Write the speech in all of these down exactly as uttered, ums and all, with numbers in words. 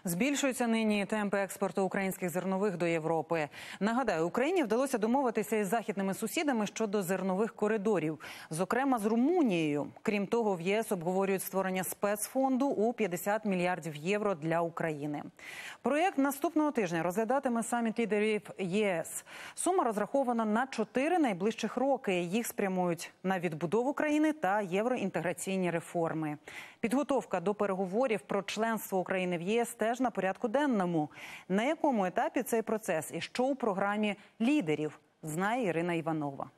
Збільшуються нині темпи експорту українських зернових до Європи. Нагадаю, Україні вдалося домовитися із західними сусідами щодо зернових коридорів, зокрема з Румунією. Крім того, в ЄС обговорюють створення спецфонду у п'ятдесят мільярдів євро для України. Проєкт наступного тижня розглядатиме саміт лідерів ЄС. Сума розрахована на чотири найближчих роки. Їх спрямують на відбудову країни та євроінтеграційні реформи. Підготовка до переговорів про членство України в ЄС теж на порядку денному. На якому етапі цей процес і що у програмі лідерів, знає Ірина Іванова.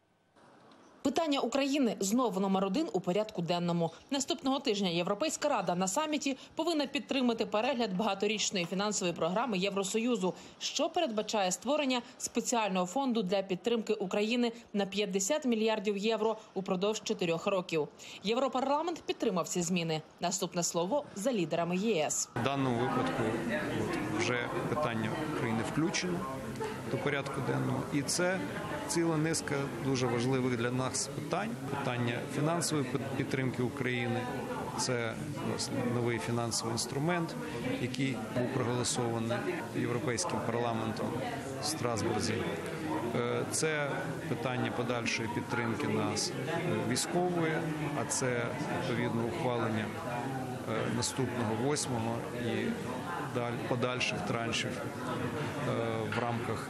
Питання України знову номер один у порядку денному. Наступного тижня Європейська рада на саміті повинна підтримати перегляд багаторічної фінансової програми Євросоюзу, що передбачає створення спеціального фонду для підтримки України на п'ятдесят мільярдів євро упродовж чотирьох років. Європарламент підтримав ці зміни. Наступне слово за лідерами ЄС. В даному випадку от, вже питання України включено до порядку денного. І це ціла низка дуже важливих для нас питань. Питання фінансової підтримки України. Це власне новий фінансовий інструмент, який був проголосований Європейським парламентом в Страсбурзі. Це питання подальшої підтримки нас військової, а це відповідно ухвалення наступного восьмого і подальших траншів в рамках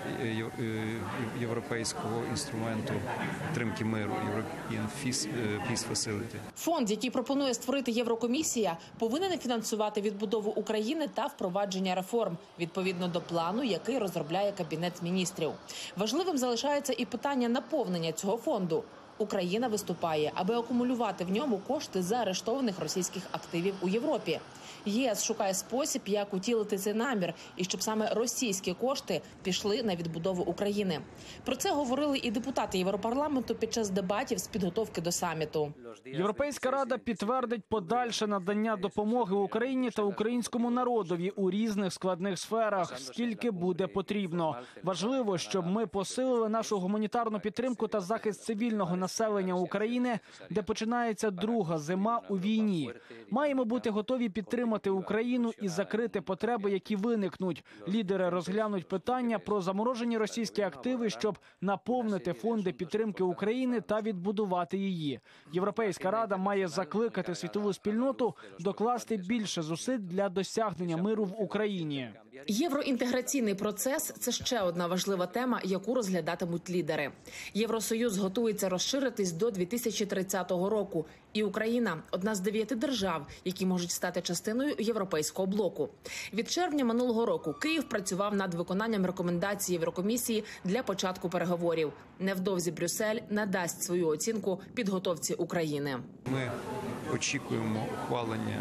європейського інструменту підтримки миру European Peace Facility. Фонд, який пропонує створити Єврокомісія, повинен фінансувати відбудову України та впровадження реформ відповідно до плану, який розробляє Кабінет міністрів. Важливим залишається і питання наповнення цього фонду. Україна виступає, аби акумулювати в ньому кошти заарештованих російських активів у Європі. ЄС шукає спосіб, як утілити цей намір, і щоб саме російські кошти пішли на відбудову України. Про це говорили і депутати Європарламенту під час дебатів з підготовки до саміту. Європейська рада підтвердить подальше надання допомоги Україні та українському народові у різних складних сферах, скільки буде потрібно. Важливо, щоб ми посилили нашу гуманітарну підтримку та захист цивільного населення України, де починається друга зима у війні. Маємо бути готові підтримати Україну і закрити потреби, які виникнуть. Лідери розглянуть питання про заморожені російські активи, щоб наповнити фонди підтримки України та відбудувати її. Європейська рада має закликати світову спільноту докласти більше зусиль для досягнення миру в Україні. Євроінтеграційний процес – це ще одна важлива тема, яку розглядатимуть лідери. Євросоюз готується розширитись до дві тисячі тридцятого року. І Україна – одна з дев'яти держав, які можуть стати частиною європейського блоку. Від червня минулого року Київ працював над виконанням рекомендацій Єврокомісії для початку переговорів. Невдовзі Брюссель надасть свою оцінку підготовці України. Ми очікуємо ухвалення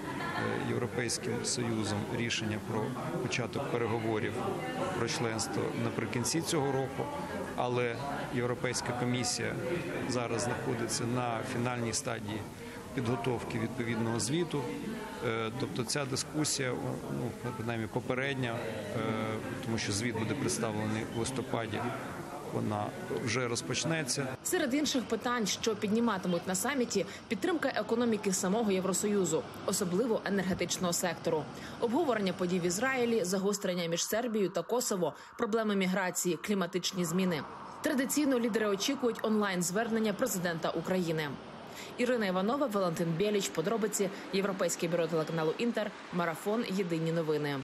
Європейським Союзом рішення про початок переговорів про членство наприкінці цього року, але Європейська комісія зараз знаходиться на фінальній стадії підготовки відповідного звіту. Тобто ця дискусія, ну, принаймні попередня, тому що звіт буде представлений в листопаді, вона вже розпочнеться. Серед інших питань, що підніматимуть на саміті, підтримка економіки самого Євросоюзу, особливо енергетичного сектору. Обговорення подій в Ізраїлі, загострення між Сербією та Косово, проблеми міграції, кліматичні зміни. Традиційно лідери очікують онлайн-звернення президента України. Ірина Іванова, Валентин Бєліч. Подробиці. Європейське бюро телеканалу «Інтер». Марафон. Єдині новини.